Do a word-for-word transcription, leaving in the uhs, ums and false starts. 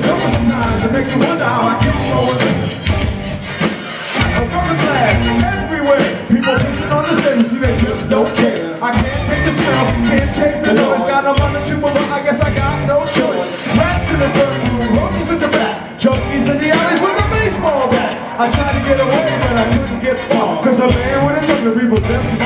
over sometimes. It makes me wonder how I keep going. I'm working class everywhere. People pissing on the stage, you see they just don't care. I can't take the smell, can't take the noise. Got a run or two, but I guess I got no choice. Rats in the front room, roaches in the back, junkies in the alleys with a baseball bat. I tried to get away, but I couldn't get far, cause a man with a tongue to repossess